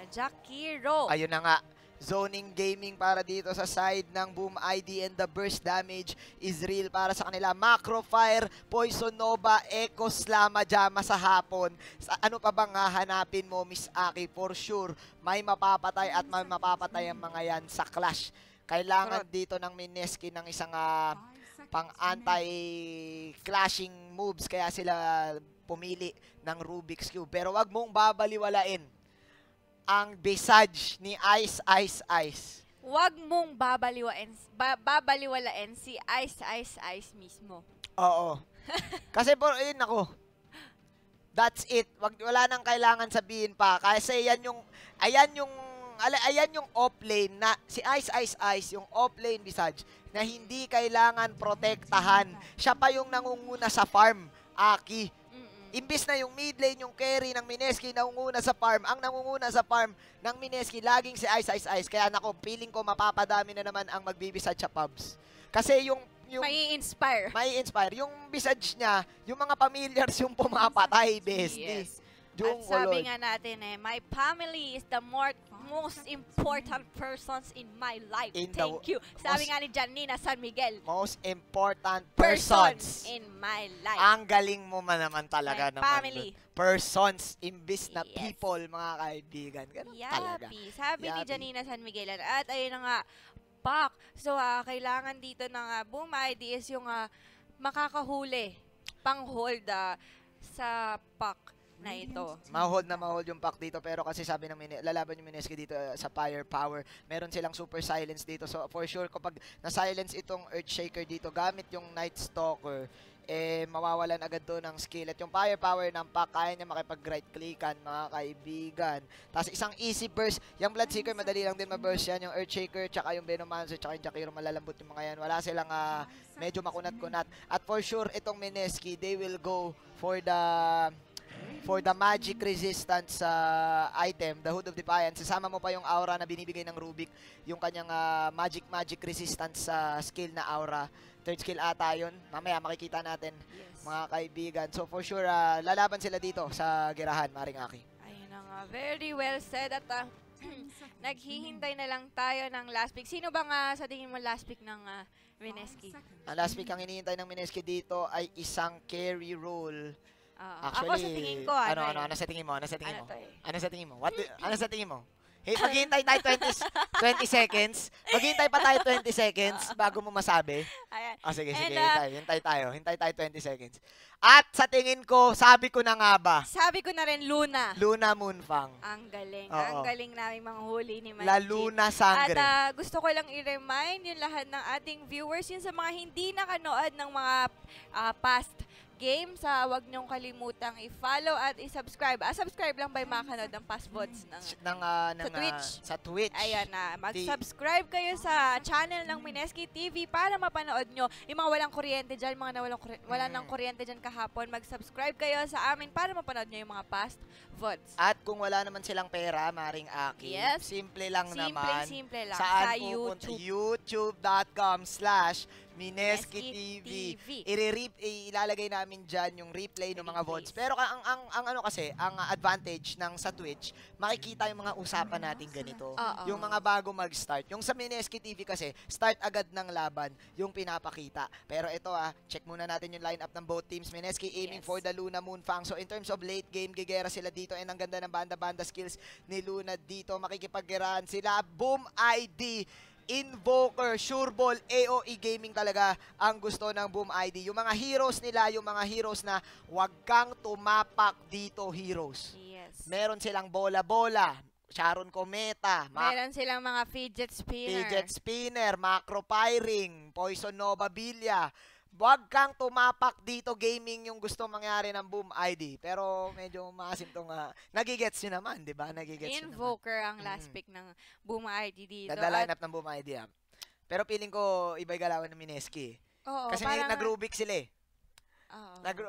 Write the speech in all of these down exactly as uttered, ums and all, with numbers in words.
Jakiro. Ayun na nga. Zoning gaming para dito sa side ng Boom I D and the burst damage is real para sa kanila. Macro Fire, Poison Nova, Echo Slama, Jama sa hapon. Sa, ano pa bang hahanapin mo, Miss Aki? For sure, may mapapatay at may mapapatay ang mga yan sa clash. Kailangan dito ng Mineski ng isang uh, pang anti-clashing moves kaya sila pumili ng Rubik's Cube. Pero wag mong babaliwalain ang visage ni Ice Ice Ice. Huwag mong babaliwain, ba, babaliwalain si Ice Ice Ice mismo. Oo. Kasi po, ayun ako. That's it. Wag, wala nang kailangan sabihin pa. Kasi yan yung, ayan yung, ayan yung off-lane na, si Ice Ice Ice, yung off-lane visage, na hindi kailangan protektahan. Siya pa yung nangunguna sa farm, Aki. Imbis na yung mid lane, yung carry ng Mineski nangunguna sa farm, ang nangunguna sa farm ng Mineski, laging si Ice Ice Ice. Kaya nako, feeling ko mapapadami na naman ang magbibisad sa pubs. Kasi yung... yung may inspire. May inspire. Yung visage niya, yung mga familiars yung pumapatay, bestie. Yes. Yung At sabi ulol. nga natin eh, my family is the more, most important persons in my life. In Thank the, you. Sabi nga ni Janina San Miguel. Most important persons. Persons in my life. Ang galing mo man naman talaga my naman. Family. Persons, imbis na Yes. people, mga kaibigan. Ganun talaga. Yapi. Sabi ni Yapi. Janina San Miguel. At ayun na nga, Pak. So, ah, kailangan dito ng uh, Boom I D is yung uh, makakahuli, pang-hold uh, sa Pak na ito. Ma-hold na ma-hold yung pack dito, pero kasi sabi ng Mine lalaban yung Mineski dito uh, sa firepower. Meron silang super silence dito. So for sure kapag na-silence itong Earthshaker dito gamit yung Night Stalker, eh mawawalan agad doon ng skill. At yung firepower ng pack, kaya niya makipag-right clickan, mga kaibigan. Tapos isang easy burst. Yung Bloodseeker, madali lang din ma-burst yan. Yung Earthshaker, tsaka yung Venomancer, tsaka yung Jakiro, malalambot yung mga yan. Wala silang uh, medyo makunat-kunat. At for sure, itong Mineski, they will go for the... for the magic resistance uh, item, the Hood of Defiance. Sasama mo pa yung aura na binibigay ng Rubik, yung kanyang uh, magic magic resistance sa uh, skill na aura. Third skill ata yun. Mamaya makikita natin, yes, mga kaibigan. So for sure, uh, lalaban sila dito sa girahan, Maring Aki. Ayun na nga. Very well said. At uh, naghihintay na lang tayo ng last pick. Sino ba nga sa tingin mo last pick ng uh, Mineski? Ang last pick ang hinihintay ng Mineski dito ay isang carry role. Uh, Actually, ako sa tingin ko, ano, ano, eh. ano, ano sa tingin mo? Ano sa tingin Ano mo? to eh? Ano sa tingin mo? What do, ano sa tingin mo? Hey, maghihintay tayo twenty, twenty seconds. Maghihintay pa tayo twenty seconds bago mo masabi. Ayan. Oh, sige, sige. And, uh, hintay, hintay tayo. Hintay tayo twenty seconds. At sa tingin ko, sabi ko na nga ba, Sabi ko na rin, Luna. Luna Moonfang. Ang galing. Oo. Ang galing namin mga huli ni Manjit. La Luna Sangre. At uh, gusto ko lang i-remind yung lahat ng ating viewers, yun sa mga hindi nakanood ng mga uh, past games, uh, huwag niyong kalimutang i-follow at i-subscribe. Ah, subscribe lang by makanood ng past votes ng, ng, uh, ng, sa Twitch. Uh, sa Twitch. Ayan na. Mag-subscribe kayo sa channel ng Mineski T V para mapanood nyo yung mga walang kuryente dyan, mga nawalang kuryente, wala Mm. nang kuryente dyan kahapon. Mag-subscribe kayo sa amin para mapanood nyo yung mga past votes. At kung wala naman silang pera, Maring Aki, Yes. simple lang Simple, naman. simple lang. Saan Sa pupunta? YouTube. youtube.com slash Mineski Mineski T V. T V. I-re-rip, ilalagay namin dyan yung replay ng mga vods. Pero ang, ang, ang ano kasi, ang uh, advantage ng sa Twitch, makikita yung mga usapan natin ganito. Oo. Yung mga bago mag-start. Yung sa Mineski T V kasi, start agad ng laban yung pinapakita. Pero ito ah, check muna natin yung lineup ng both teams. Mineski aiming Yes. for the Luna Moonfang. So in terms of late game, gigera sila dito. And ang ganda ng banda-banda skills ni Luna dito. Makikipaggerahan sila. Boom I D. Invoker, Sureball, A O E Gaming talaga ang gusto ng Boom I D. Yung mga heroes nila, yung mga heroes na wag kang tumapak dito, heroes. Yes. Meron silang bola-bola, Sharon Cometa, Ma Meron silang mga fidget spinner. Fidget Spinner, Macro Firing, Poison Nova Villa. Wag kang tumapak dito, gaming yung gusto mangyari ng Boom I D. Pero medyo maasim tong uh, nagigets nyo naman, di ba? Nagigets nyo naman. Invoker ang last Mm. pick ng Boom I D dito. Ganda At, lineup ng Boom I D ah. Pero feeling ko iba'y galawan ng Mineski. oo, Kasi parang, nag-Rubik sila eh. oo. Nag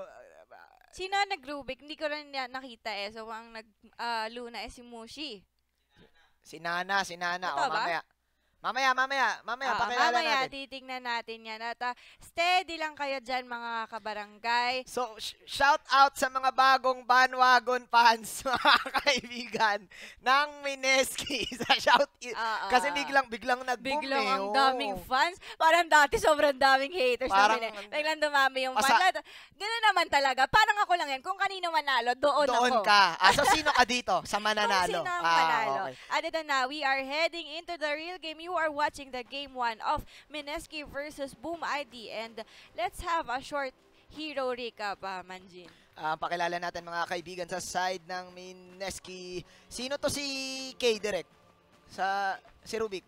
Sino nag-Rubik? Hindi ko rin na- nakita eh. So, ang nag-Luna eh si Mushi. si Nana, si Nana. Totoo O, ba? mamaya. Mamaya, mamaya, mamaya, Ah, pakilala mamaya, natin. titingnan natin yan. At ah, steady lang kayo dyan, mga kabarangay. So, sh- shout out sa mga bagong bandwagon fans, mga kaibigan, ng Mineski. Sa shout i- Ah, ah, Kasi ah. biglang, biglang nag-boom Biglang eh. ang oo. daming fans. Parang dati sobrang daming haters. Parang- Parang, biglang dumami yung Asa- fans. Ganun naman talaga. Parang ako lang yan. Kung kanino manalo, doon, Doon ako. ka. Ah, so, sino ka dito? Sa Kung mananalo? sino ang Ah, manalo. okay. At ito na, we are heading into the real game. You are watching the game one of Mineski versus Boom I D. And let's have a short hero recap, uh, Manjin. Ah, pakilala natin mga kaibigan sa side ng Mineski. Sino to si K direct? Sa si Rubik.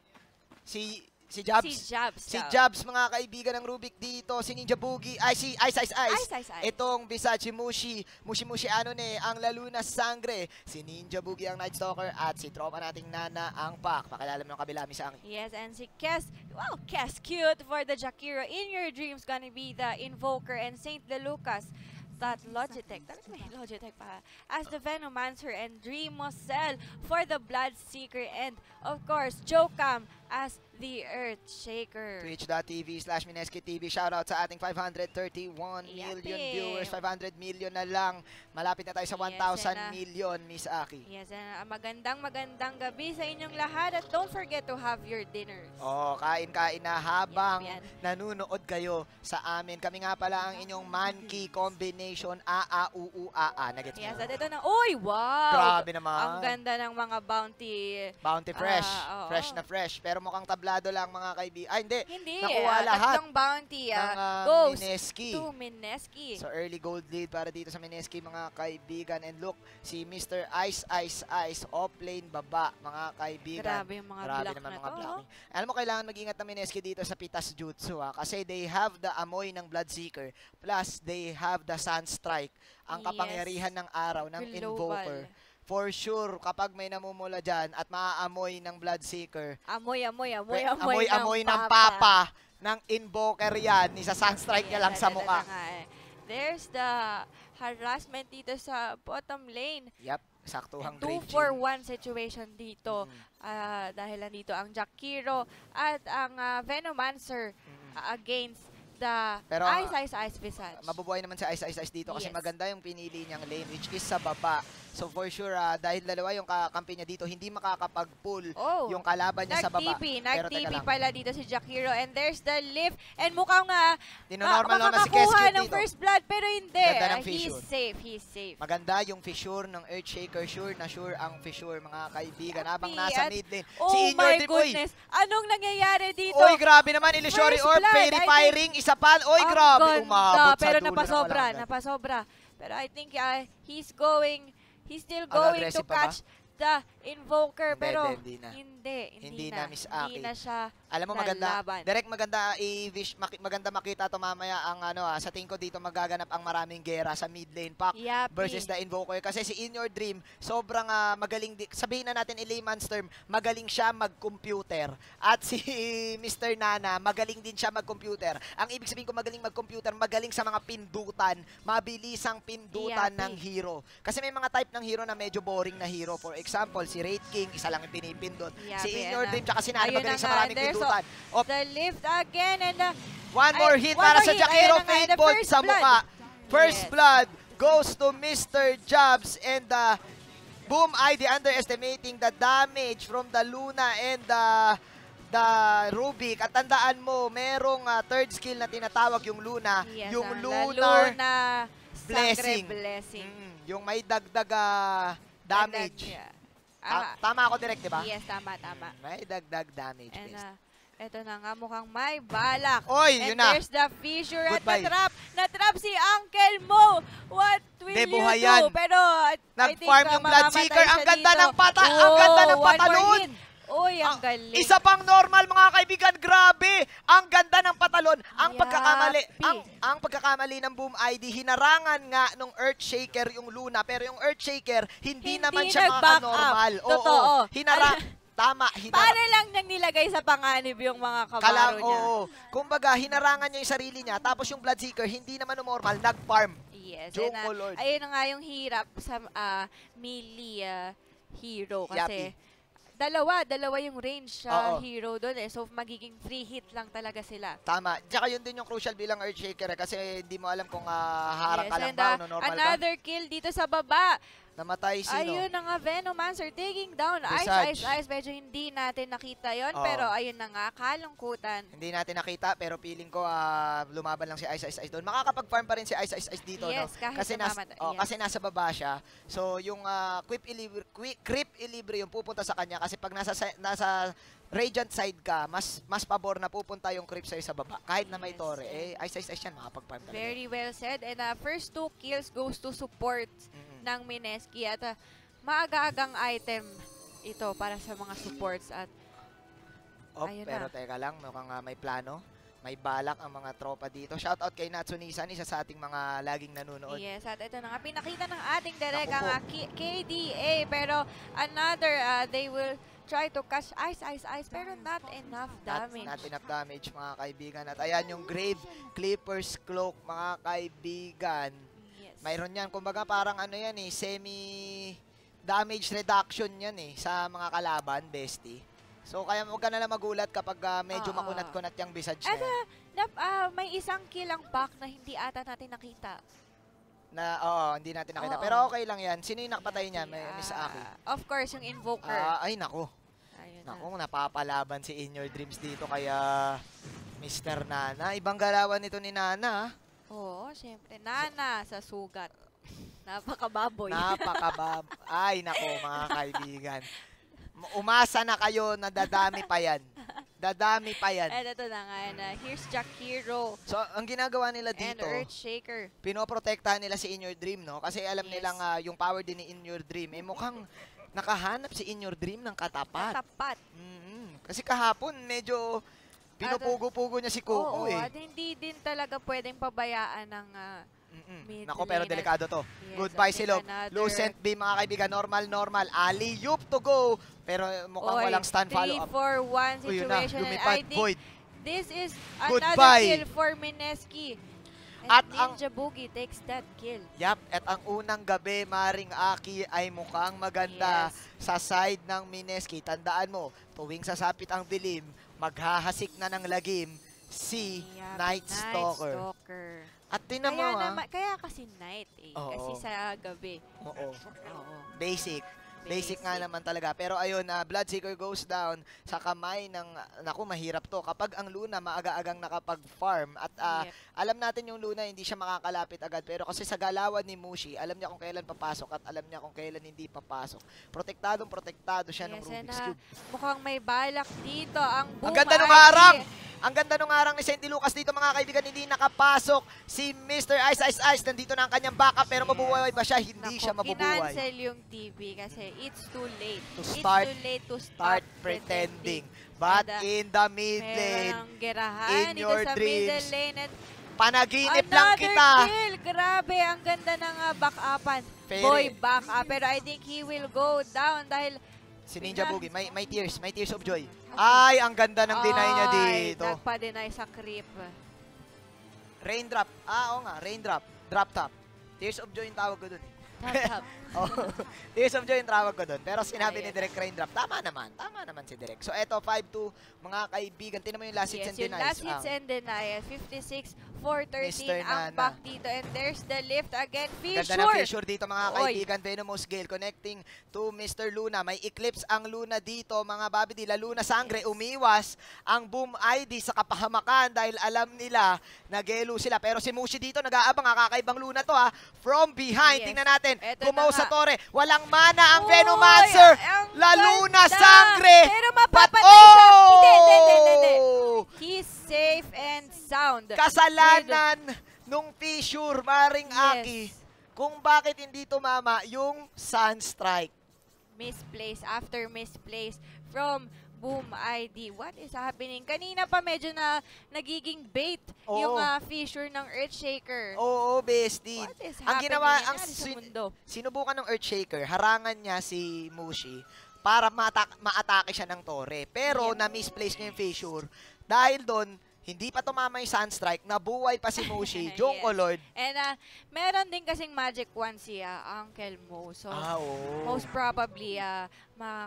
Si si Jabs. Si Jabs. Si Jabs. Jabs, mga kaibigan ng Rubik dito, si Ninja Boogie, ay si Ice Ice Ice. Ice, ice, ice. Itong Bisachi Mushi, Mushi Mushi ano ne, ang Laluna Sangre, si Ninja Boogie ang Night Stalker at si tropa nating Nana ang Pak. Pakilala mo yung kabilami sa akin. Yes, and si Kes, wow, Kes cute for the Jakiro. In your dreams, gonna be the Invoker and Saint Lelucas. That Logitech, talaga may Logitech pa. As the Venomancer and Dreamosel for the Bloodseeker. And of course, Jokam as the Earthshaker. Twitch.tv slash Mineski T V. Shoutout sa ating five hundred thirty-one million Yapi. viewers. five hundred million na lang. Malapit na tayo sa Yes, one thousand yan na. million, Miss Aki. Yes, and uh, magandang magandang gabi sa inyong lahat. At don't forget to have your dinners. Oh, kain-kain na habang Yan, yan. nanunood kayo sa amin. Kami nga pala ang inyong Mankey combination A A U U A A. Nagets Yes, mo? at ito na, uy, wow! Grabe naman. Ang ganda ng mga bounty. Bounty fresh. Ah, oo. fresh na fresh. Pero mukhang tablado lang mga kaibigan. Ay, hindi. Hindi, Nakuha ah, lahat tatlong bounty ng ah, ah, goes Mineski. to Mineski. So early gold lead para dito sa Mineski mga kaibigan. And look, si Mister Ice Ice Ice offlane baba mga kaibigan. Grabe yung mga Grabe block naman na mga to. blocking. Alam mo, kailangan mag-ingat ng Mineski dito sa Pitas Jutsu ha, kasi they have the amoy ng Bloodseeker plus they have the Sunstrike, ang Yes. kapangyarihan ng araw ng Global. Invoker. For sure, kapag may namumula dyan at maaamoy ng Bloodseeker, Amoy, amoy, amoy, Pre- amoy, amoy ng ng papa. papa ng Invoker yan. Isa Sunstrike niya Ayan, lang sa dada, mukha. dada nga eh. There's the harassment dito sa bottom lane. Yep, saktuhang two Great for Jin. one situation dito. Mm. Ah, dahil nandito ang Jakiro at ang ah, Venomancer Mm. ah, against the Pero, Ice Ice Ice Visage. Mabubuhay naman si Ice Ice Ice dito kasi Yes. maganda yung pinili niyang lane which is sa baba. So for sure, ah, dahil dalawa yung kakampi niya dito, hindi makakapag-pull Oh, yung kalaban niya sa baba. nag-T P, Pero nag-T teka P lang. pala dito si Jakiro and there's the lift and mukhang nga Dinonormal na si Kes makakakuha Cute ng dito. first blood pero hindi. Ganda ng Ah, he's fissure. safe, he's safe. Maganda yung fissure ng Earthshaker. Sure na sure ang fissure mga kaibigan. Yapi, Habang nasa at- mid lane. Oh si Inyor my Dream, oy, goodness, anong nangyayari dito? Oy, grabe naman. Illusory First Orb, blood, Fairy I think- Firing, isa pa. Oy, Ang grabe. ganda, Umabot sa pero dulo ng napasobra, walang napasobra. Pero I think uh, he's going, he's still Ang going to aggressive pa ba? catch the Invoker, Hindi, pero hindi, hindi na. hindi, hindi, Hindi na, na, Miss hindi Aki. na siya. Alam mo, maganda, Lalaban. direct maganda i-wish, maki, maganda makita to mamaya ang ano ah, sa tingin ko dito magaganap ang maraming gera sa mid lane pack Yapi. versus the Invoker kasi si In Your Dream sobrang ah, magaling, di, sabihin na natin in layman's term, magaling siya mag-computer at si Mister Nana magaling din siya mag-computer. Ang ibig sabihin ko magaling mag-computer, magaling sa mga pindutan, mabilisang pindutan Yapi. ng hero. Kasi may mga type ng hero na medyo boring na hero. For example, si Raid King, isa lang yung pinipindot. Yapi, Si In and, Your ah, Dream, tsaka si Nana ayun magaling na sa nga, maraming there's pindutan. Oh, The lift again and uh, one more Ay, hit one para more sa hit. Jakiro. Ayun na nga, Fade the bolt first sa blood. mukha. First Yes. blood goes to Mister Jabs and the Boom I D underestimating the damage from the Luna and the the Rubik. At tandaan mo, merong ah, third skill na tinatawag yung Luna, yes, yung ah, the Lunar Luna Blessing. Sangre Blessing. Mm, yung may dagdag ah, damage. Dagdag niya. Ta- Ah, tama ako direct, di ba? yes, tama, tama. Mm, may dagdag damage. And best. uh, eto na nga, mukhang may balak. Oy, And yun na. there's the fissure at Goodbye. na-trap. Na-trap si Uncle Mo. What will De, you buhay do? yan. Pero I think Nag-farm uh, yung mamamatay Bloodseeker. Ang siya ganda dito. ng pata, ang ganda ng Oh, one more patalon. hit. Uy, ang Ah, galing. Isa pang normal mga kaibigan, grabe. Ang ganda ng patalon. Ang Yapi. pagkakamali, ang ang pagkakamali ng Boom I D, hinarangan nga nung Earthshaker yung Luna, pero yung Earthshaker hindi, Hindi naman siya nag-back normal. up. Totoo. Hinara tama, hinara Para lang niyang nilagay sa panganib yung mga kabaro Kalang, niya. oo. Kumbaga, hinarangan niya yung sarili niya, tapos yung Bloodseeker, hindi naman normal, nag-farm. Yes. Joke and, ko, uh, Lord. ayun na nga yung hirap sa uh, melee uh, hero kasi Yapi. dalawa, dalawa yung range sa Oo. hero doon eh. So, magiging free hit lang talaga sila. Tama. Tsaka yun din yung crucial bilang Earthshaker eh, kasi hindi mo alam kung uh, harang Yes, ka lang and, ba uh, o no, normal ka. another kill dito sa baba. Namatay sino? Ayun na nga, Venomancer taking down. Ice, Visage. ice, ice. Medyo hindi natin nakita yon Oo. pero ayun na nga, kalungkutan. Hindi natin nakita pero feeling ko ah, lumaban lang si Ice Ice Ice doon. Makakapag-farm pa rin si Ice Ice Ice dito, Yes, no? kahit Kasi, nas, namamatay. oh, Yes. kasi nasa baba siya. So, yung ah, creep equilibrium, creep equilibrium pupunta sa kanya kasi pag nasa sa- nasa Radiant side ka, mas mas pabor na pupunta yung creep sa'yo sa baba. Kahit na may Yes, tore, and- eh, Ice Ice Ice yan, makakapag-farm talaga. Very well said. And uh, first two kills goes to support Mm-mm. ng Mineski. At uh, maaga-agang item ito para sa mga supports. At Oh, ayun pero na. teka lang, mukhang ah, may plano. May balak ang mga tropa dito. Shoutout kay Natsunisan, isa sa ating mga laging nanonood. yes, at ito na nga, pinakita ng ating direct Naku ang po. uh, K- KDA. Pero another, uh, they will try to catch ice, ice, ice. Pero not enough Not, damage. not enough damage, mga kaibigan. At ayan yung Grave Clippers Cloak, mga kaibigan. Yes. Mayroon yan. Kumbaga parang ano yan eh, semi damage reduction yan eh sa mga kalaban, bestie. So kaya huwag ka na lang magulat kapag ah, medyo Oo. makunat-kunat yung visage At na yan. uh, nap, ah, may isang kill ang back na hindi ata natin nakita. Na, oo, hindi natin nakita. Oo. Pero okay lang yan. Sino yung nakapatay niya? May, Miss Ah, Aki. of course, yung Invoker. Ah, ay, nako. Ayun na. Naku, napapalaban si In Your Dreams dito kaya Mister Nana. Ibang galawan nito ni Nana. ah. Oo, syempre. Nana sa sugat. Napakababoy. Napakabab. Ay, nako mga kaibigan. Umasa na kayo na dadami pa yan. Dadami pa yan. And ito na nga, na here's Jack Hero So, ang ginagawa nila and dito, Earthshaker. pinoprotektahan nila si In Your Dream, no? Kasi alam Yes. nilang ah, yung power din ni In Your Dream, eh mukhang nakahanap si In Your Dream ng katapat. Tapat. Mm-mm. Kasi kahapon, medyo pinupugo-pugo niya si Coco Oo, eh. at hindi din talaga pwedeng pabayaan ng ah, Mm-mm. mid Nako, pero lane. delikado to. Yes, Goodbye, at Silog. another- Lucent B, mga kaibigan. Normal, normal. Alley-oop to go. Pero mukhang Oy, walang stand three follow-up. for one Uy, yun na. situation. And Lumipad. I think Void. this is Goodbye. another kill for Mineski. And At ang- Ninja Boogie takes that kill. Yap, at ang unang gabi, Maring Aki, ay mukhang maganda Yes. sa side ng Mineski. Tandaan mo, tuwing sasapit ang dilim, maghahasik na ng lagim si Yep, Night Stalker. Stalker. At tinan mo, Kaya, ah. naman, kaya kasi night eh. Oo. Kasi sa gabi. Oo, Oo. basic. Basic nga naman talaga. Pero ayun, na Bloodseeker goes down sa kamay ng, naku, mahirap to. Kapag ang Luna maaga-agang nakapag-farm at ah, Yep. alam natin yung Luna hindi siya makakalapit agad. Pero kasi sa galawan ni Mushi, alam niya kung kailan papasok at alam niya kung kailan hindi papasok. Protektadong protektado siya ng Yes, and, Rubik's ah, Cube. mukhang may balak dito ang Boom Ang ganda ng I D. harang! Ang ganda ng harang ni Sandy Lucas dito, mga kaibigan. Hindi nakapasok si Mister Ice Ice Ice. Nandito na ang kanyang backup pero mabubuhay ba siya? Hindi Nako, siya mabubuhay. kinancel yung T V kasi it's too late. To start- it's too late to Start start, pretending. But And, uh, in the mid lane, Meron ang gerahan in dito your sa dreams, middle lane. And panaginip lang another kita. kill! Grabe, ang ganda ng uh, back-upan. Very- Boy, back up. Pero I think he will go down dahil Si Ninja Boogie, may, may tears, may tears of joy. Ay, ang ganda ng deny niya Ay, dito. nagpa-deny sa creep. Raindrop. Ah, oo nga, raindrop. Drop top. Tears of joy yung tawag ko dun. eh. Tap, tap. Oh, Tears of Joy yung tawag ko doon. Pero sinabi ni Ayun. Direk Raindrop, tama naman. Tama naman si Direk. So, eto, five two, mga kaibigan. Tinan mo yung last hits Yes, and yung denies. last hits Ah, and denial. fifty-six four thirteen Mister ang Nana. back dito. And there's the lift again. Ganda ng Fissure! fissure dito, mga Oy. kaibigan. Venomous Gale connecting to Mister Luna. May eclipse ang Luna dito, mga babidi. La Luna Sangre, Yes. umiwas ang Boom I D sa kapahamakan dahil alam nila na gelo sila. Pero si Mushi dito, nag-aabang. ah, Kakaibang Luna to, ha. From behind. Yes. Tingnan natin. Eto Kumaw na sa nga. torre. Walang mana ang Uy, Venomancer. ang La Luna ganda! Sangre. Pero But, mapapatay siya. Hindi, hindi, hindi, hindi, hindi. oh! He's safe and sound. Kasalanan nung fissure, Maring Yes. Aki, kung bakit hindi tumama yung Sunstrike. Misplaced after misplaced from Boom I D. What is happening? Kanina pa medyo na nagiging bait Oo. yung ah, fissure ng Earthshaker. Oo, bestie. What is Ang happening? ginawa, Nangyari ang sa sin- mundo. sinubukan ng Earthshaker, harangan niya si Mushi para ma-attack, ma-atake siya ng torre. Pero Yeah. na-misplace niya yung fissure. Dahil doon, hindi pa tumama yung Sunstrike, nabuhay pa si Mushi, Jonko Yes. Lord. And ah, meron din kasing Magic Wand si ah, Uncle Mo. So, Ah, oo. most probably, ah, ma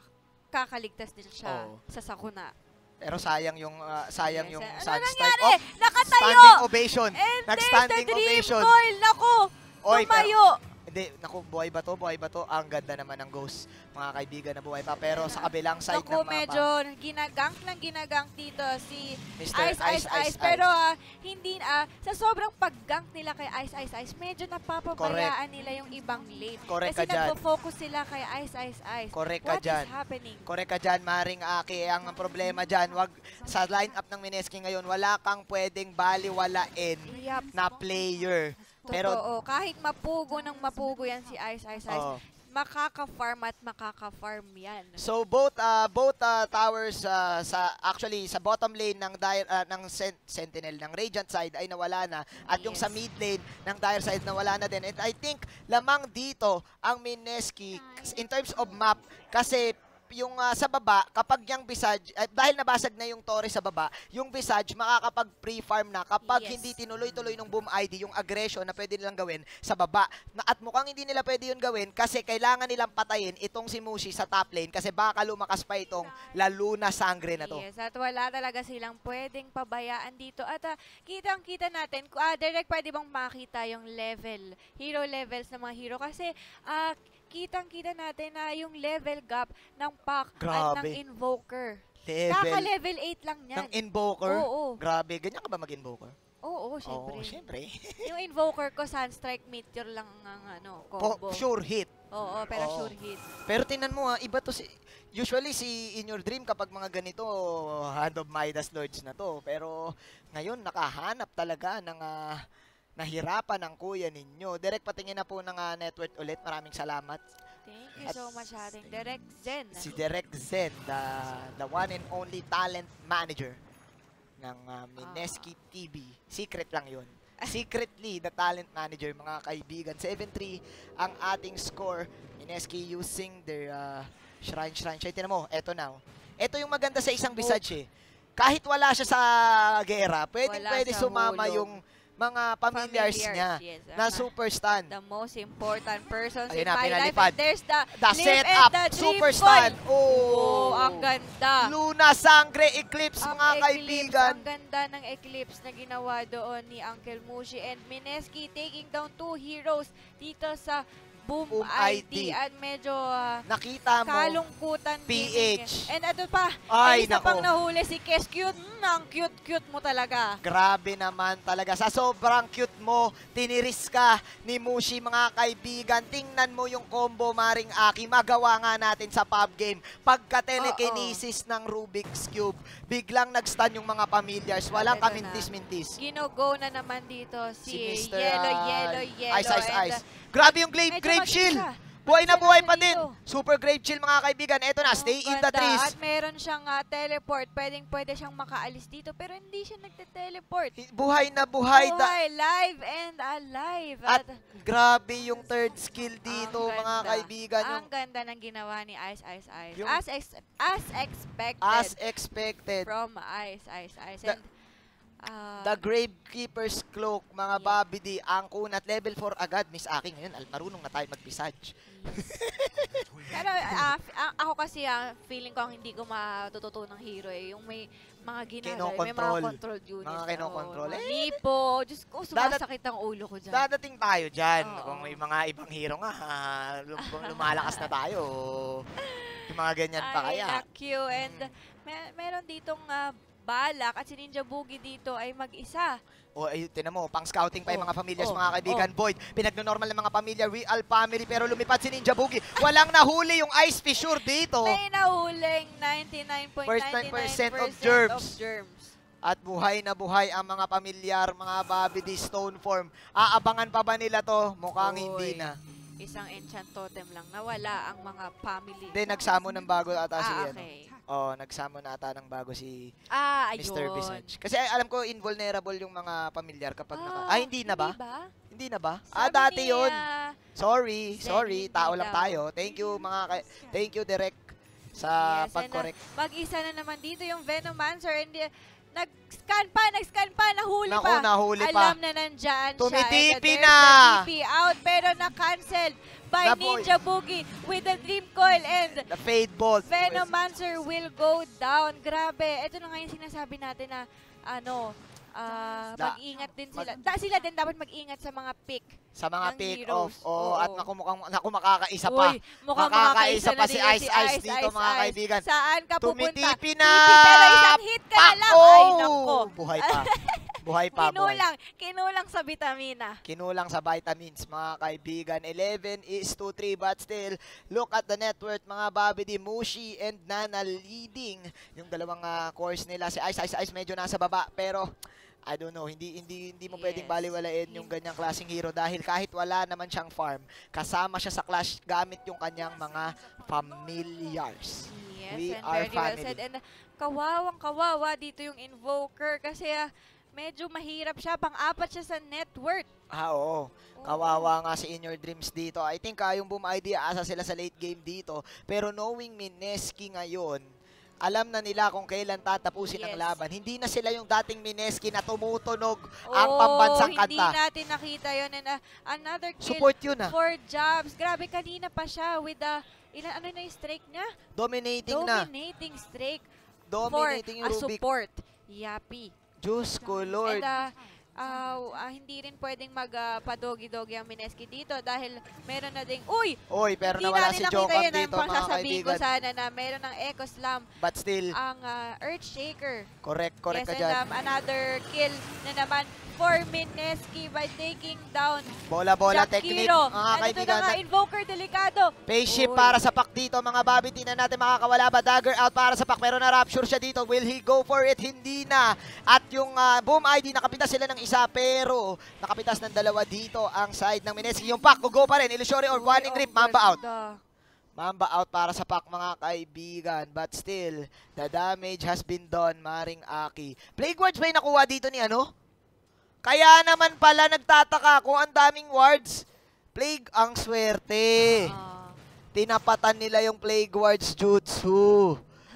makakaligtas din siya Oo. sa sakuna. Pero sayang yung uh, sayang Yes, yung ano sad nangyari? start. Oh, Nakatayo! standing ovation. And there's the Nag-standing dream ovation. goal. Naku! Oy, pero, Tumayo! hindi, naku, buhay ba to? Buhay ba to? Ang ganda naman ng Ghost, mga kaibigan na buhay pa. Pero sa kabilang side Naku, ng mapa, medyo ginagank lang ginagank dito si Mister Ice, Ice, Ice. Pero ah, hindi, ah, sa sobrang paggank nila kay Ice, Ice, Ice, medyo napapabayaan nila yung ibang lane. Correct Kasi ka dyan. nagpo-focus sila kay Ice, Ice, Ice. Correct ka What dyan. is happening? Correct ka dyan, Maring Aki. Ang problema dyan, wag, sa lineup ng Mineski ngayon, wala kang pwedeng baliwalain Yup. na player. Pero, Totoo. Kahit mapugo ng mapugo yan si Ice, Ice, Ice, oo. makaka-farm at makaka-farm yan. So both uh, both uh, towers uh, sa actually sa bottom lane ng dire, uh, ng Sen Sentinel ng Radiant side ay nawala na at yung Yes. sa mid lane ng Dire side nawala na din. And I think lamang dito ang Mineski in terms of map kasi yung uh, sa baba, kapag yung Visage, eh, dahil nabasag na yung Torre sa baba, yung Visage makakapag pre-farm na kapag Yes. hindi tinuloy-tuloy ng Boom I D yung aggression na pwede nilang gawin sa baba. Na, at mukhang hindi nila pwede yun gawin kasi kailangan nilang patayin itong si Mushi sa top lane kasi baka lumakas pa itong Laluna Sangre na to. Yes, at wala talaga silang pwedeng pabayaan dito. At ah, kitang-kita natin, ku- ah, direct pwede bang makita yung level, hero levels ng mga hero. Kasi ah, kitang-kita natin na yung level gap ng pack at ng Grabe. Invoker. Level Kaka-level eight lang ng yan. Invoker. Oo, Grabe, ganyan ka ba mag-Invoker? oo, syempre. Oo, syempre. Yung Invoker ko, Sunstrike Meteor lang ang ano, Po- combo. sure hit. Oo, pero Oo. sure hit. Pero tingnan mo ha, iba to si... Usually si In Your Dream kapag mga ganito, Hand of Midas Lords na to. Pero ngayon nakahanap talaga ng ah, nahirapan ng kuya ninyo. Direct patingin na po ng ah, network ulit. Maraming salamat. Thank you so much, ating Direct Zen. Si Direct Zen, the, the one and only talent manager ng ah, Mineski T V. Secret lang yun. Secretly, the talent manager, mga kaibigan. seven three ang ating score. Mineski using their uh, shrine, shrine, shrine. Tinan mo, eto na. oh. Eto yung maganda sa isang Visage eh. Kahit wala siya sa gera, pwedeng Wala pwede sa sumama hulog. yung mga familiars, niya yes, na ah, super stun. the most important persons Ayun in na, my life. pinalipad. And there's the, The live setup, and the dream super goal. stun. Oh, Oh, ang ganda. Luna Sangre Eclipse, Ang mga eclipse, kaibigan. ang ganda ng eclipse na ginawa doon ni Uncle Mushi and Mineski taking down two heroes dito sa Boom, Boom I I D. D at medyo ah, Nakita mo. kalungkutan P din. H. And ano pa, Ay, ay, isa nako. pang nahuli si Kes Cute. Mm, ang cute-cute mo talaga. Grabe naman talaga. Sa sobrang cute mo, tiniris ka ni Mushi, mga kaibigan. Tingnan mo yung combo, Maring Aki. Magawa nga natin sa pub game. Pagka-telekinesis ng Rubik's Cube, biglang nag-stun yung mga familiars. Walang Eto na. kamintis-mintis. Gino-go na naman dito si, Si Mister Yellow, ah, Yellow, Yellow. Ice, Ice, and, Ice. uh, Grabe yung Grave, medyo grave mag-isa. Shield. Buhay na Mag-isa buhay na pa din. dito. Super Grave Shield, mga kaibigan. Eto na, stay Ang in the ganda. trees. At meron siyang ah, teleport. Pwedeng pwede siyang makaalis dito pero hindi siya nagte-teleport. Buhay na buhay. da- Buhay, live and alive. At grabe yung third skill ang dito, mga ganda. kaibigan. Yung Ang ganda ng ginawa ni Ice, Ice, Ice. Yung- as, ex- as expected as expected. from Ice, Ice, Ice. The- And, ah, The Gravekeeper's Cloak, mga Yeah. Bobby D, ang kunat level four agad. Miss Aki ngayon, al- marunong na tayo mag-visage. pero ah, f- ah, ako kasi ah, feeling ko ang hindi ko matututo ng hero eh. Yung may mga ginagawa, may mga Kinokontrol. control units. Mga kinokontrol. Oo, mga Eh, lipo. Diyos ko, sumasakit ang ulo ko dyan. Dadating tayo dyan. Oo. Kung may mga ibang hero nga, ha, lum- kung lumalakas na tayo. Yung mga ganyan pa Ay, kaya. nakyu. And may- meron ditong ah, balak at si Ninja Boogie dito ay mag-isa. O, ayun, tinan mo, pang scouting pa yung Oh, mga familiars, oh, mga kaibigan. Void, pinagno-normal ng mga pamilya, real family, pero lumipad si Ninja Boogie. Walang nahuli yung Ice Fissure dito. May nahuling ninety-nine point nine nine percent of of germs. germs. At buhay na buhay ang mga pamilyar, mga Bobby D Stone Form. Aabangan pa ba nila to? Mukhang hindi Oy. na. Isang enchant totem lang. Nawala ang mga family. Hindi, nagsamo ng bago ata si Ah, ano. okay. Oh, nagsamo na ata ng bago si Ah, ayun. Mister Visage. Kasi ay, alam ko invulnerable yung mga pamilyar kapag naka... Ah, Ay, hindi na ba? Hindi ba? Hindi na ba? Ah, Sabi dati ni, yun. ah, Sorry, Zen, sorry. hindi Tao lang daw. tayo. Thank you, mga... ka- Thank you, Direk, sa yes, and, ah, pag-correct. mag-isa na naman dito yung Venomancer. And uh, Nag-scan pa, nag-scan pa, nahuli Naku, pa. nahuli pa. Alam na nandyan siya. Tumitipi And na! there's the T P out, pero na-cancel by Na boy. Ninja Boogie with the Dream Coil and The Fade Bolt. Venomancer will go down. Grabe. Ito na nga yung sinasabi natin na ano, ah, Da- mag-ingat din sila. Da, sila din dapat mag-ingat sa mga pick. Sa mga ng pick-off. heroes. Oo, Oo. at naku, mukhang, naku, makakaisa pa. Uy, mukhang Makakaisa makakaisa pa na si din Ice Ice dito, mga Ice. kaibigan. Saan ka pupunta? Tumitipi na! Tipi, pero isang hit ka na lang. Oh! Ay, nako. Buhay pa. Buhay pa, buhay. Kinulang. Kinulang sa vitamina. Kinulang sa vitamins, mga kaibigan. eleven is to three, but still, look at the net worth, mga Babidi, Mushi, and Nana leading. Yung dalawang uh, course nila, si Ice Ice Ice medyo nasa baba, pero I don't know, hindi hindi hindi mo Yes. pwedeng baliwalain yung ganyang klaseng hero dahil kahit wala naman siyang farm, kasama siya sa clash gamit yung kanyang mga familiars. Yes, We and are very well family. said. And uh, kawawang kawawa dito yung Invoker kasi uh, medyo mahirap siya. Pang-apat siya sa net worth. Ah, oo. Kawawa nga si In Your Dreams dito. I think uh, yung Boom Idea, asa sila sa late game dito. Pero knowing Mineski ngayon, alam na nila kung kailan tatapusin ang Yes. laban. Hindi na sila yung dating Mineski na tumutunog ang pambansang hindi kanta. natin nakita yun. And uh, another kill Support yun ah. for Jabs. Grabe, kanina pa siya with the, ilan, ano na yung strike niya? Dominating na. Dominating strike Dominating for yung a Rubik. support. Yapi. Diyos ko, Lord. And uh, uh, uh, hindi rin pwedeng magpadogi-dogi ang Mineski dito dahil meron na ding, uy! Oy, pero Hindi nawala natin si nakita Jokan yun. dito, Ang mga pangsasabihin ko kaibigan. sana na meron ng Echo Slam But still, ang uh, Earthshaker. correct, correct Yes, ka and dyan. um, another kill na naman for Mineski by taking down Bola-bola Jack technique, Kiro. mga And ito kaibigan. na nga, Invoker, delikado. Spaceship Uy. para sa pack dito, mga Bobby. Tingnan natin makakawala ba. Dagger out para sa pack, pero na-rapture siya dito. Will he go for it? Hindi na. At yung uh, Boom I D, nakapitas sila ng isa, pero nakapitas ng dalawa dito ang side ng Mineski. Yung pack, go pa rin. Illusory or Uy, Guaning ang Grip, Mamba out. ganda. Mamba out para sa pack, mga kaibigan. But still, the damage has been done, Maring Aki. Plague Wards ba yung nakuha dito ni ano? Kaya naman pala nagtataka kung ang daming wards. Plague, ang swerte. Ah. Tinapatan nila yung Plague Wards Jutsu.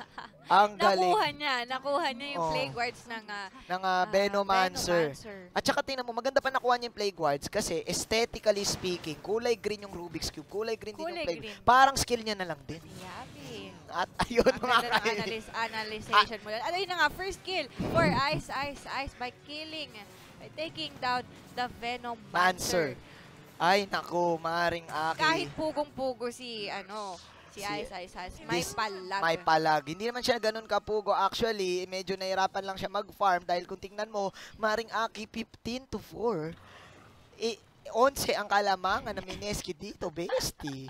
Ang galing. Nakuha niya. Nakuha niya yung Oh. Plague Wards ng uh, Ng uh, Venomancer. Venomancer. At saka tingnan mo, maganda pa nakuha niya yung Plague Wards kasi aesthetically speaking, kulay green yung Rubik's Cube, kulay green din Kulay yung Plague. green. Parang skill niya na lang din. Yabi. At ayun, Ang mga ganda ng kaibigan. analysis, analyzation mo. Ano yun na nga, first kill for Ice, Ice, Ice by killing, by taking down the Venomancer. Ay, naku, Maring Aki. Kahit pugong-pugo si, ano, si Si- Ice, Ice, Ice, may this- palag. May palag. Hindi naman siya ganun kapugo. Actually, medyo nahirapan lang siya mag-farm dahil kung tingnan mo, Maring Aki, fifteen to four. Eh, onse ang kalamangan ng Mineski dito, bestie.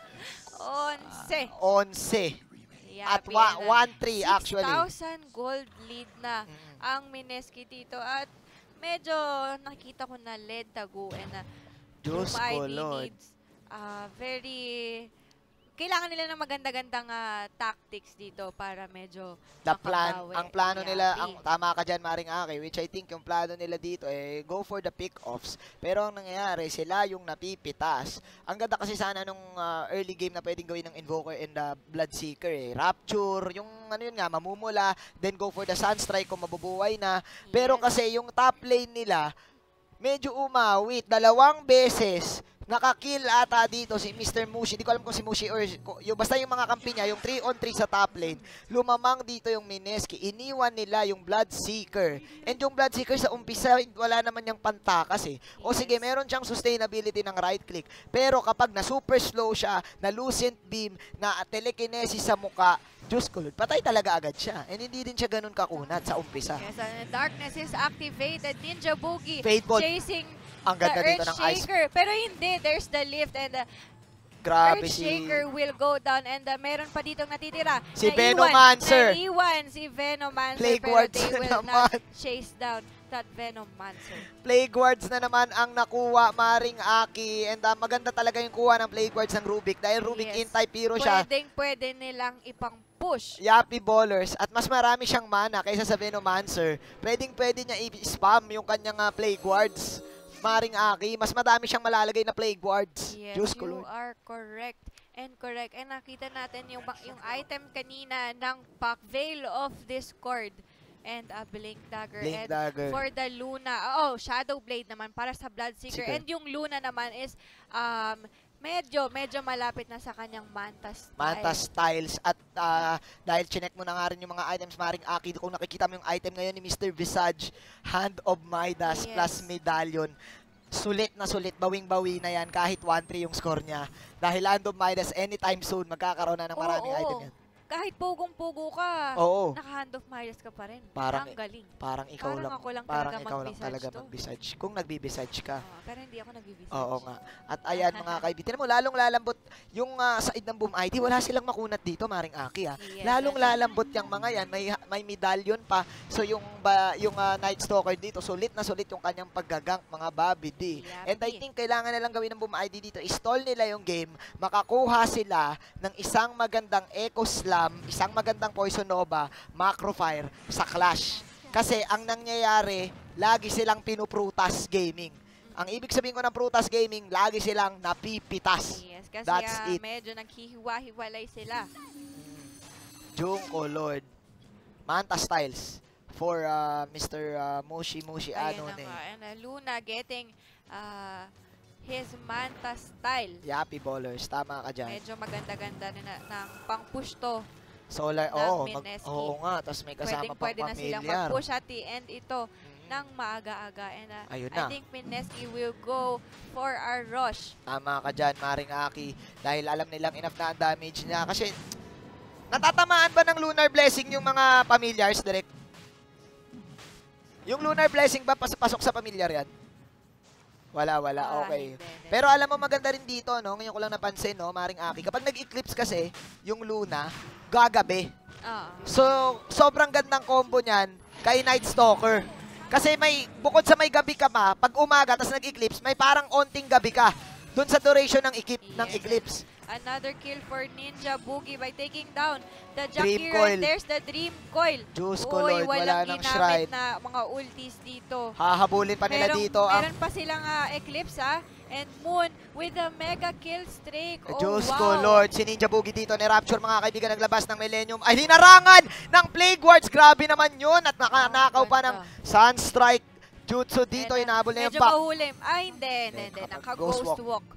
Onse. Onse. At Yapi, wa- and, uh, one three actually. six thousand gold lead na Mm. ang Mineski dito. At medyo nakita ko na lead taguin na Diyos Boom ko, I D Lord. needs uh, very kailangan nila ng maganda-gandang uh, tactics dito para medyo The plan, makabawi. ang plano nila, Yapi. ang tama ka dyan, Maring Aki, which I think yung plano nila dito, eh, go for the pick-offs. Pero ang nangyayari, sila yung napipitas. Ang ganda kasi sana nung uh, early game na pwedeng gawin ng Invoker and the Bloodseeker, eh. Rapture, yung ano yun nga, mamumula, then go for the Sunstrike kung mabubuhay na. Pero Yes. kasi yung top lane nila, medyo umawit. Dalawang beses, nakakill ata dito si Mister Mushi. Hindi ko alam kung si Mushi or yung, basta yung mga kampi niya, yung three on three sa top lane. Lumamang dito yung Mineski. Iniwan nila yung Bloodseeker. And yung Bloodseeker sa umpisa, wala naman yung pantakas eh. O sige, meron siyang sustainability ng right click. Pero kapag na super slow siya, na Lucent Beam, na telekinesis sa muka, Diyos ko, Lord, patay talaga agad siya. And hindi din siya ganun kakunat sa umpisa. Yes, and darkness is activated. Ninja Boogie Fade Bolt. chasing Ang ganda the dito ng ice. Earthshaker. Pero hindi, there's the lift and the Grabe si... Earthshaker will go down and uh, meron pa ditong natitira. Si Naiwan- Venomancer. Naiwan si Venomancer Plague pero Wards they na will naman. not chase down that Venomancer. Plague Wards na naman ang nakuha, Maring Aki. And uh, maganda talaga yung kuha ng Plague Wards ng Rubik. Dahil Rubik Yes. in type hero siya. Pwedeng pwede nilang ipang push. Yappy Ballers. At mas marami siyang mana kaysa sa Venomancer. Pwedeng pwede niya i-spam yung kanyang uh, Plague Wards. Maring Aki, mas madami siyang malalagay na Plague Wards. Yes, Diyos ko, you Lord. are correct. And correct. And nakita natin yung, yung item kanina ng pack Veil of Discord. and a Blink Dagger. Blink and Dagger. for the Luna, oh, Shadow Blade naman para sa Bloodseeker. Seeker. And yung Luna naman is um, medyo, medyo malapit na sa kanyang Manta style. Manta styles. At ah, dahil chinek mo na nga rin yung mga items, maring Aki, kung nakikita mo yung item ngayon ni Mister Visage, Hand of Midas Yes. plus Medallion. Sulit na sulit, bawing-bawi na yan kahit one three yung score niya. Dahil Hand of Midas, anytime soon, magkakaroon na ng maraming Oo, item yan. kahit pugong-pugo ka, Oo. naka-Hand of Midas ka pa rin. Parang- Ang galing. Parang ikaw Parang lang, ako lang parang talaga ikaw lang mag-visage talaga to. mag-visage. Kung nagbi-visage ka. Oo, pero hindi ako nag-visage. Oo nga. At ayan mga kaibigan, tinan mo, lalong lalambot yung ah, side ng Boom I D. Wala silang makunat dito, maring Aki ha. Yes, Lalong yes. lalambot yung mga yan. May may medallion pa. So yung ba, yung ah, Night Stalker dito, sulit na sulit yung kanyang paggagank, mga Bobby D. And I Yapi. think kailangan nilang gawin ng Boom I D dito, stall nila yung game, makakuha sila ng isang magandang Echo Slam, isang magandang Poison Nova, Macro Fire sa Clash. Kasi ang nangyayari, lagi silang pinuprutas gaming. Ang ibig sabihin ko ng prutas gaming, lagi silang napipitas. Yes, kasi That's ah, it. medyo naghihiwa-hiwalay sila. Junko Lord. Manta Styles for uh, Mister Uh, Mushi Mushi Ayan ano na eh. nga. And, ah, Luna getting uh, his Manta style. Yappy Ballers, tama ka dyan. Medyo maganda-ganda rin na, ng pang-push to. Solar, ng oo, mag, Mineski. oo nga, tapos may kasama Pwedeng pang pwede na silang pamilyar. mag-push at the end ito Mhm. ng maaga-aga. And uh, Ayun I na. think Mineski will go for a rush. Tama ka dyan, Maring Aki. Dahil alam nilang enough na ang damage niya. Kasi, natatamaan ba ng Lunar Blessing yung mga pamilyars, direct? Yung Lunar Blessing ba pas pasok sa pamilyar yan? Wala, wala. Ah, Okay. hindi, hindi. Pero alam mo, maganda rin dito, no? Ngayon ko lang napansin, no, Maring Aki. Kapag nag-eclipse kasi, yung Luna, gagabi. Ah. So, sobrang gandang combo niyan kay Night Stalker. Kasi may, bukod sa may gabi ka pa, pag umaga, tas nag-eclipse, may parang onting gabi ka. Dun sa duration ng, ekip, ng Yes. eclipse. Another kill for Ninja Boogie by taking down the Dream Jakir. Coil. And there's the Dream Coil. Diyos ko, Uy, Lord, wala walang ng ginamit shrine. na mga ultis dito. Hahabulin pa nila Merong- dito. Ang Meron pa silang ah, Eclipse ah. And Moon with a mega kill streak. Oh, Diyos wow. ko, Lord. Si Ninja Boogie dito ni Rapture, mga kaibigan, naglabas ng Millennium. Ay, hinarangan ng Plague Wards. Grabe naman yun. At nakanakaw pa ng ganda. Sunstrike Jutsu dito. And, ah, Inahabol na yung medyo pa. mahulim. Ay, hindi, hindi, hindi. Kapag Naka-ghost ghost walk.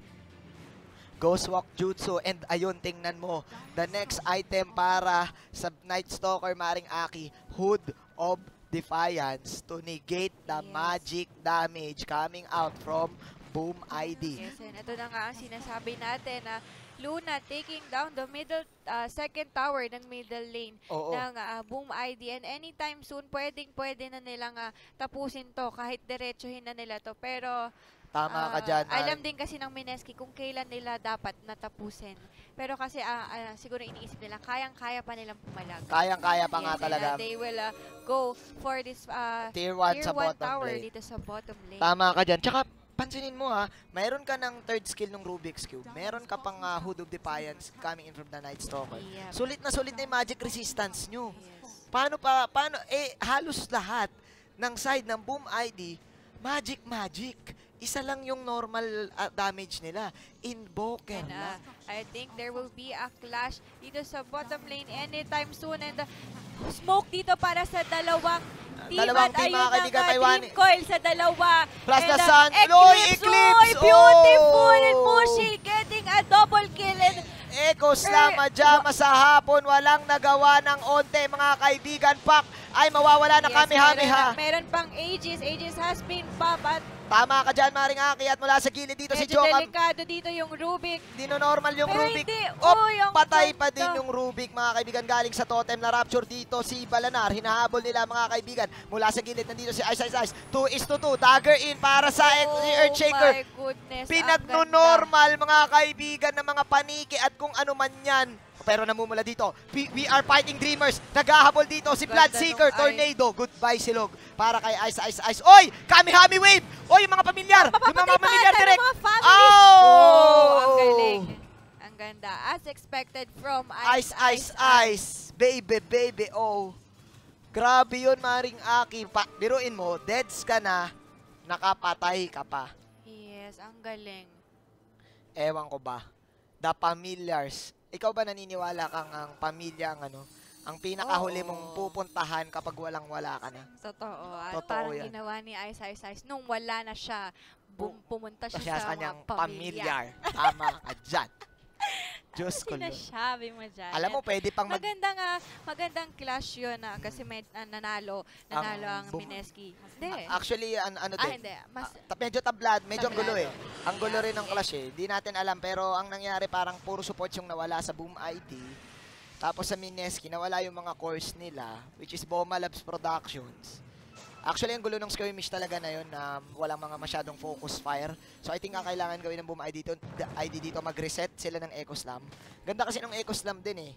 Ghost Walk Jutsu. And ayun, tingnan mo. The next item para sa Night Stalker, Maring Aki. Hood of Defiance to negate the Yes. magic damage coming out from Boom I D. Yes, and ito na nga ang sinasabi natin na Luna taking down the middle, uh, second tower ng middle lane Oo. ng uh, Boom I D. And anytime soon, pwedeng pwede na nilang uh, tapusin to kahit diretsuhin na nila to. Pero Tama ka ah, dyan, alam Maring. din kasi ng Mineski kung kailan nila dapat natapusin. Pero kasi ah, ah, siguro iniisip nila, kayang-kaya pa nilang pumalag. Kayang-kaya pa nga Yes, and, talaga. uh, they will uh, go for this uh, Tier one tier sa one bottom tower lane. dito sa bottom lane. Tama ka dyan. Tsaka, pansinin mo ha, mayroon ka ng third skill ng Rubik's Cube. Meron ka pang uh, Hood of Defiance coming in from the Night Stalker. Yep. Sulit na sulit na yung magic resistance nyo. Yes. Paano pa, paano, eh, halos lahat ng side ng Boom I D, magic, magic. Isa lang yung normal uh, damage nila. Invoker And, lang. uh, I think there will be a clash dito sa bottom lane anytime soon. And uh, smoke dito para sa dalawang team. Dalawang At team, ayun mga na kaibigan, nga, may one- Dream Coil sa dalawa. Plus And, the uh, sun. Loy, Eclipse! Uy, beautiful! Oh! And Mushi getting a double kill. And Echo Slam, Er, Majama sa hapon, walang nagawa ng onte, mga kaibigan. Pak ay mawawala na yes, Kamehameha. meron, meron pang Aegis. Aegis has been pop at Tama ka dyan, Maring Aki. At mula sa gilid dito si medyo Jokam. delikado dito yung Rubik. Dino-normal yung Pero Rubik. hindi. Op, Uy, ang patay pa ganda. din yung Rubik, mga kaibigan. Galing sa totem na Rapture dito. Si Balanar, hinahabol nila, mga kaibigan. Mula sa gilid, nandito si Ice Ice Ice. two is to two. Dagger in para sa Oh Earthshaker. my goodness. ang Pinagno-normal, mga kaibigan, ng mga paniki at kung ano man yan. Pero namumula dito. We, we are fighting dreamers. Naghahabol dito si Ganda Bloodseeker, nung Tornado. Goodbye, Silog. Para kay Ice Ice Ice. Oy! Kamihami Wave! Oy, yung mga pamilyar! Yung Mapapatay mga pa pamilyar ata ng direct! mga families. Oh! Oh, ang galing. Ang ganda. As expected from Ice, Ice, ice, ice. Baby, baby, oh. Grabe yun, Maring Aki. Pa biruin mo, deads ka na, nakapatay ka pa. Yes, ang galing. Ewan ko ba. The Familiars. Ikaw ba naniniwala kang ang pamilya ang ano, ang pinakahuli Oo. mong pupuntahan kapag walang-wala ka na. Totoo. At Totoo parang yan. ginawa ni Ice Ice Ice nung wala na siya, bum- pumunta siya Siya sa, sa kanyang mga pamilya. pamilyar. Tama ka dyan. Diyos ko, Lord. Sinasabi mo dyan. Alam mo, pwede pang mag... Magandang, ah, magandang clash yun na kasi may ah, nanalo. Nanalo ang, Ang bum- Mineski. Hindi. A- Actually, an ano ah, din. hindi. Mas, Ah, ta- medyo tablad, medyo ang gulo eh. Tablado. Ang gulo Yeah, rin ng sige. clash eh. Di natin alam, pero ang nangyari parang puro support yung nawala sa Boom I D. Tapos sa Mineski, nawala yung mga cores nila, which is Boma Labs Productions. Actually, ang gulo ng skirmish talaga na yun na walang mga masyadong focus fire. So, I think ang kailangan gawin ng Boom I D dito, I D dito mag-reset sila ng Echo Slam. Ganda kasi ng Echo Slam din eh.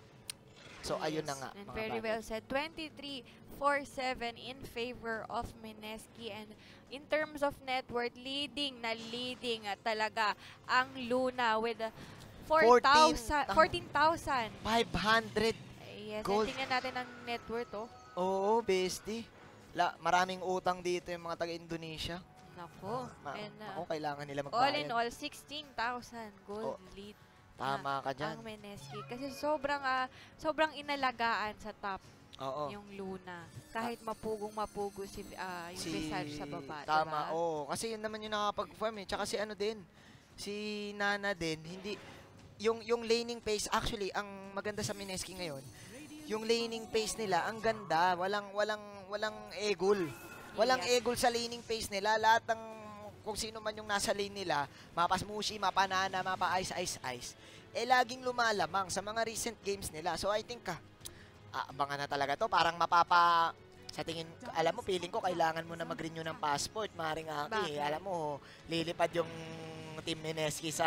So, ayun na nga. And mga very bagay. well said. twenty-three four seven in favor of Mineski. And in terms of net worth, leading na leading at talaga ang Luna with uh, four thousand, fourteen thousand. five hundred. Yes, Gold. and tingnan natin ang net worth, oh. Oo, bestie. La, maraming utang dito yung mga taga-Indonesia. Nako. Ma- And uh, ako, kailangan nila all in magbayad. all, sixteen thousand gold Oh, lead Tama ka dyan. ang Mineski. Kasi sobrang, ah, sobrang inalagaan sa top Oo. yung Luna. Kahit mapugong-mapugo si, ah, yung Si... Visage sa baba. Tama, diba? oo. Kasi yun naman yung nakapag-farm eh. Tsaka si ano din, si Nana din, hindi... Yung, yung laning pace, actually, ang maganda sa Mineski ngayon, yung laning pace nila, ang ganda. Walang, walang, walang egol. Walang Yeah. egol sa laning pace nila. Lahat ng kung sino man yung nasa lane nila, mapa Smushy, mapa Nana, mapa Ice, Ice, Ice, eh laging lumalamang sa mga recent games nila. So I think, ka, ah, abangan na talaga to. Parang mapapa, sa tingin, alam mo, feeling ko, kailangan mo na mag-renew ng passport, maring Aki. Bakit? Alam mo, lilipad yung Team Mineski sa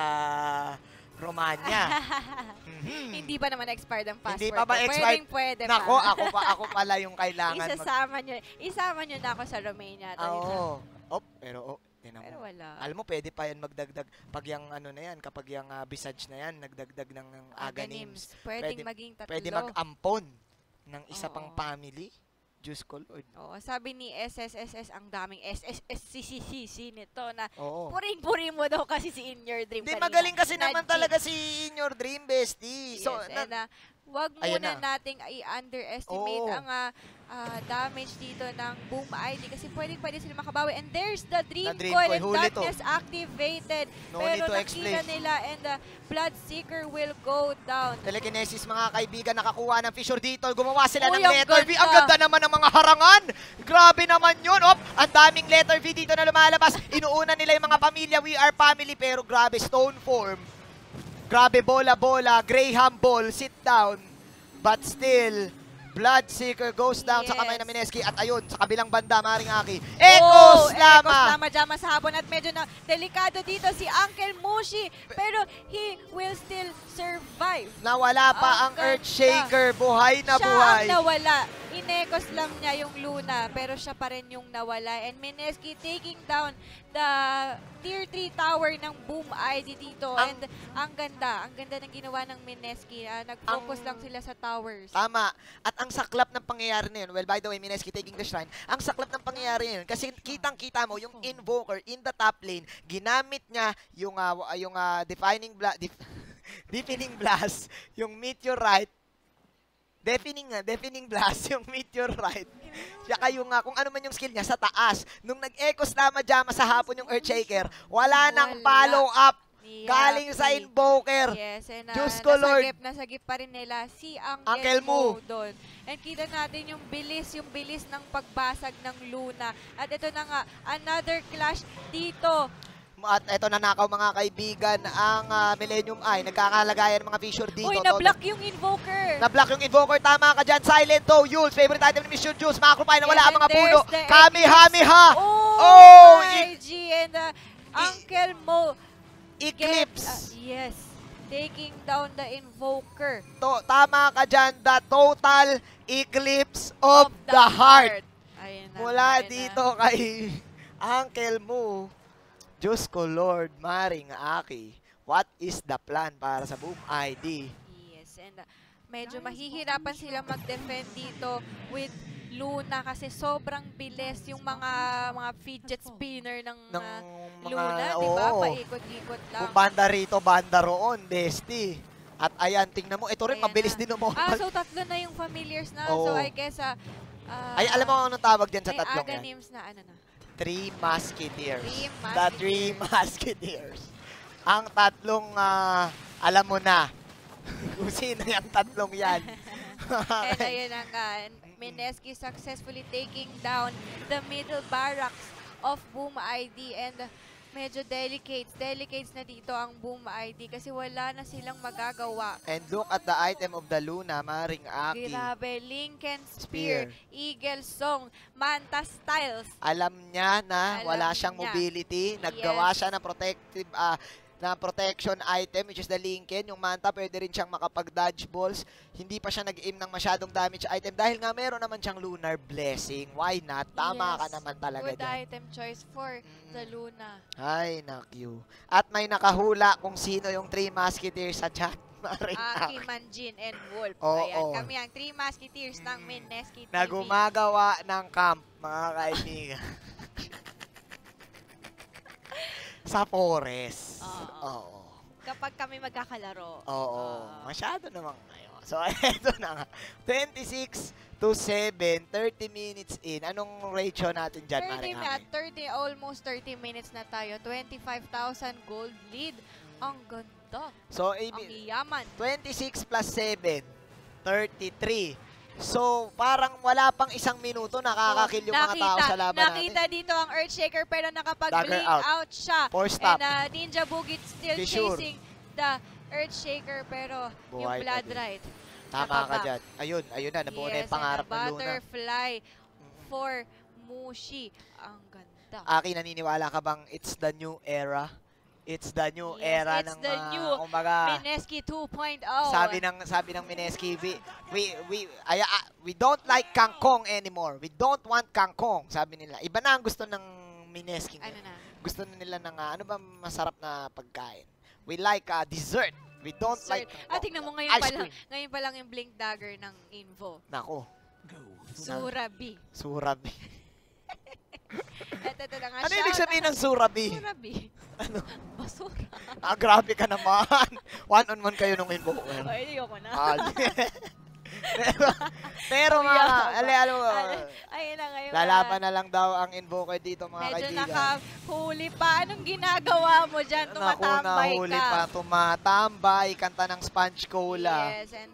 Romania. Mhm. Hindi pa naman expired ang passport. Hindi pa ba ko. expired? Pwedeng pwede pa. Nako, ako pa ako pala yung kailangan mag... Isasama nyo. Isama nyo na ako sa Romania. Ah, Dali lang. Oo. Oh, pero oh, tinan Pero mo. wala. Alam mo, pwede pa yan magdagdag pag yung ano na yan, kapag yung uh, Visage na yan, nagdagdag ng Aganims. Aganims. Pwedeng Pwede- maging tatlo. Pwede mag-ampon ng isa pang Oo. family. Diyos ko, Lord. Oo, sabi ni S S S S, ang daming S S S C C C C nito na Oo. puring-puri mo daw kasi si In Your Dream Hindi, kanina. magaling kasi naman Na-cheat. talaga si In Your Dream, bestie. Yes, So, and na- uh, wag Ayun muna na. nating i-underestimate Oo. ang ah, ah, damage dito ng Boom I D kasi pwedeng pwede sila makabawi. And there's the Dream, Dream Coil Coil, and huli to. Darkness activated. No Pero need to nakita explain. nila and the Bloodseeker will go down. Telekinesis, mga kaibigan, nakakuha ng Fissure dito. Gumawa sila Uy, ng ang letter V. Ang ganda. ganda naman ng mga harangan. Grabe naman yun. Op, ang daming letter V dito na lumalabas. Inuuna nila yung mga pamilya. We are family. Pero grabe, stone form. Grabe, bola-bola. Graham ball. Sit down. But still, Bloodseeker goes down sa kamay Yes. ng Mineski. At ayun, sa kabilang banda, maring Aki. Echo Oh, Slama! Echo Slama Jama sa hapon at medyo na delikado dito si Uncle Mushi. Pero he will still survive. Nawala pa Ang ang ganda. Earthshaker. Buhay na Siya buhay. ang nawala. Inekos lang niya yung Luna, pero siya pa rin yung nawala. And Mineski taking down the tier three tower ng Boom I D dito. Ang- And ang ganda, ang ganda ng ginawa ng Mineski. Ah, nag-focus Ang- lang sila sa towers. Tama. At ang saklap ng pangyayari na yun, well, by the way, Mineski taking the shrine, ang saklap ng pangyayari na yun, kasi kitang-kita mo, yung Invoker in the top lane, ginamit niya yung, uh, yung uh, defining blast, def deafening blast, yung meteorite, deafening nga, deafening blast, yung meteorite, saka yung, uh, kung ano man yung skill niya sa taas. Nung nag-echo Slama Jama sa hapon yung Earthshaker, wala nang Wala. follow-up Ni galing sa Happy. Invoker. Yes, and uh, Diyos ko, Lord. nasagip, nasagip pa rin nila si Uncle, Uncle Mo. Mo doon. And kita natin yung bilis, yung bilis ng pagbasag ng Luna. At ito na nga, another clash dito. At eto nanakaw mga kaibigan ang ah, Millennium Eye. Nagkakalagayan ng mga Fissure dito. Uy, Todo- na-block yung Invoker. Na-block yung Invoker. Tama ka dyan. Silent though. Yules. Favorite item ni Mission Juice. Macropine na wala Yes, ang mga and puno. there's the Kamehameha. Oh, Oh, I G and uh, Uncle Mo. Eclipse. Get, uh, yes, taking down the Invoker To, tama ka dyan. The total eclipse of, the, heart. Ayun na, Mula ayun na. dito kay Uncle Mo. Diyos ko Lord. Maring Aki. What is the plan para sa Boom I D? Yes, and uh, medyo mahihirapan sila mag-defend dito with Luna kasi sobrang bilis yung mga mga fidget spinner ng, Ng uh, mga, Luna, di ba? oo. Paikot-ikot lang. Kung banda rito, banda roon, bestie. At ayan, tingnan mo, ito rin, Ayan mabilis na. din umortal. Ah, so tatlo na yung familiars na. Oo. So I guess, ah, ah, Ay, alam mo kung anong tawag dyan sa may tatlong yan? Aghanims na ano na. Three Musketeers. Three The Three Musketeers. Ang tatlong, ah, alam mo na, kung sino yung tatlong yan. And ayun na nga, Mineski successfully taking down the middle barracks of Boom I D, and medyo delicates, delicates na dito ang Boom I D kasi wala na silang magagawa. And look at the item of the Luna, maring Aki. Grabe, Lincoln Spear. Spear, Eagle Song, Manta Styles. Alam niya na Alam wala siyang niya. mobility. Naggawa Yes. siya ng protective ah, na protection item, which is the Lincoln. Yung Manta, pwede rin siyang makapag-dodge balls. Hindi pa siya nag-aim ng masyadong damage item dahil nga meron naman siyang Lunar Blessing. Why not? Tama Yes. ka naman talaga Good dyan. item choice for the Mm. Luna. Ay, nakyu. At may nakahula kung sino yung Three Musketeers sa chat. Maring Aki, Aki. Manjin, and Wolf. Oo. Ayan, kami ang Three Musketeers ng Mm. Mineski T V. Na gumagawa ng camp, mga kaibigan. Sa forest. Oo. Oo. Kapag kami magkakalaro. Oo. Ah. Masyado naman ngayon. So, eto na nga. twenty-six to seven, thirty minutes in. Anong ratio natin dyan, thirty Maring na, Aki? thirty, almost thirty minutes na tayo. twenty-five thousand gold lead. Ang ganda. So, Ang ibi- iyaman. twenty-six plus seven, thirty-three. So, parang wala pang isang minuto nakakakill yung mga tao sa laban nakita natin. dito ang Earthshaker pero nakapag-blink Dagger out. out. siya. Four stop. And uh, Ninja Boogie still Be sure. chasing the Earthshaker pero yung Buhay pa Blood din. Rite. Tama ka nakaba. dyan. Ayun, ayun na. Nabuo na Yes, yung pangarap and ng a Luna. butterfly for Mushi. Ang ganda. Aki, naniniwala ka bang it's the new era? It's the new Yes, era it's ng the ah, new kumbaga, Mineski two point oh. sabi ng sabi ng Mineski, we we we ay, ah, we don't like kangkong anymore. We don't want kangkong, sabi nila. Iba na ang gusto ng Mineski. Ano na? Gusto na nila ng ah, ano ba masarap na pagkain? We like uh, dessert. We don't Sir, like ah, kangkong. tingnan mo ngayon Ice pa lang, cream. ngayon pa lang yung Blink Dagger ng Invo. Nako, Surabi. surabi. Ito, ito na nga. Ano ibig shout- sabihin ng surabi? Surabi. Ano? Basura. Ah, grabe ka naman. One on one kayo nung invoker. Ay, ayoko na. Ah, pero, pero Kuya mga, ka ba? ali, ano, Ano, ayun na ngayon. lalaban na lang daw ang invoker dito, mga Medyo kaibigan. nakahuli pa. Anong ginagawa mo dyan? Naku, Tumatambay nahuli ka. pa, tumatambay, kanta ng Sponge Cola, Yes, and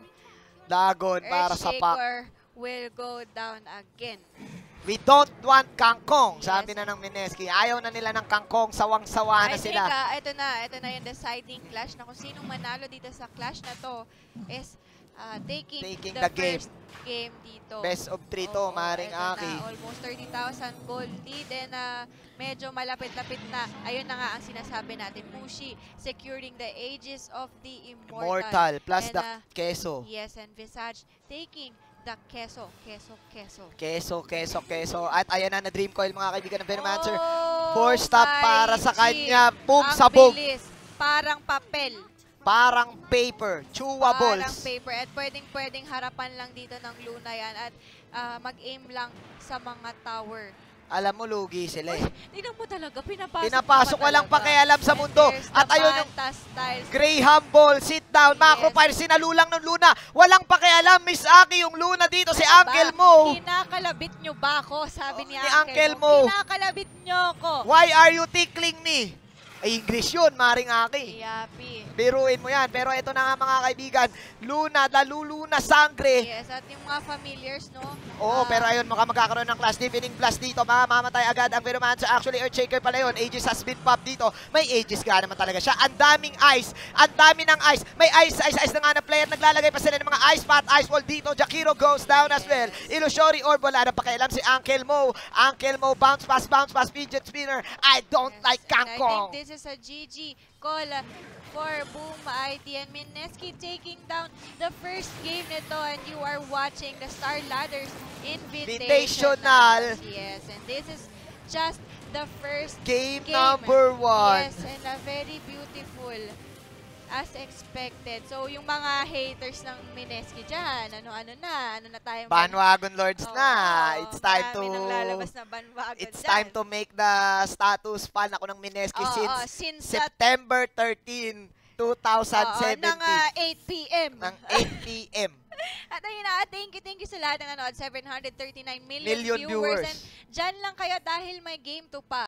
Dagon para sa pack. Earthshaker will go down again. We don't want kangkong, Yes. sabi na ng Mineski. Ayaw na nila ng kangkong, sawang-sawa na I think, sila. ah, ito na, ito na yung deciding clash na kung sinong manalo dito sa clash na to is ah, taking, Taking the, the game. first game dito. Best of three to, Oo, maring ito na, Aki. almost thirty thousand gold lead and ah, medyo malapit-lapit na. Ayun na nga ang sinasabi natin. Mushi securing the ages of the Immortal. Immortal, plus And, the ah, keso. Yes, and Visage taking the keso, keso, keso. Keso, keso, keso. At ayan na, na Dream Coil, mga kaibigan ng Venomancer. Oh, Four stop my para sa G. kanya. Boom, Ang sabog. bilis. Parang papel. Parang paper, Parang chewables. paper. At pwedeng-pwedeng harapan lang dito ng Luna yan. At ah, mag-aim lang sa mga tower. Alam mo, lugi sila eh. Tingnan mo talaga, pinapasok Pinapasok, pa walang talaga. pakialam sa And mundo. there's At the ayun yung Manta Styles. Graham Ball, sit down, Yes. macro fire, sinalulang ng Luna. Walang pakialam, Miss Aki, yung Luna dito, si Ano ba? Uncle Mo. Kinakalabit nyo ba ako? Sabi Oh, ni, ni Uncle, Uncle Mo. Kinakalabit nyo ako. Why are you tickling me? Ay, English yun, maring Aki. Yapi. Biruin mo yan. Pero ito na nga mga kaibigan, Luna, laluluna, sangre. Yes, at yung mga familiars, no? Oo, Ah, pero ayun, mukhang magkakaroon ng class deepening blast dito. Mamamatay agad ang Venomancer. Actually, Earthshaker pala yun. Aegis has been popped dito. May Aegis ka naman talaga siya. Ang daming ice. Ang dami ng ice. May ice, ice, ice na nga na player. Naglalagay pa sila ng mga ice pot, ice wall dito. Jakiro goes down as well. Illusory Orb, wala na pakialam si Uncle Mo. Uncle Mo, bounce pass, bounce pass, fidget spinner. I don't yes, like and I kangkong. think this is a G G call uh, for Boom I D and Mineski taking down the first game nito, and you are watching the Star Ladders Invitational. Invitational. Yes, and this is just the first Game, game. number one. Yes, and a very beautiful as expected. So, yung mga haters ng Mineski dyan, ano-ano na, ano na tayo. Bandwagon Lords Oo, na. It's time to... marami nang lalabas na bandwagon It's dyan. time to make the status fan ako ng Mineski Oo, since oo, since that September thirteenth, two thousand Oo, seventeen. ng ah, eight p m Ng eight p m At ayun na, thank you, thank you sa lahat ng nanood. seven hundred thirty-nine million, Million viewers. viewers. And dyan lang kayo dahil may game to pa.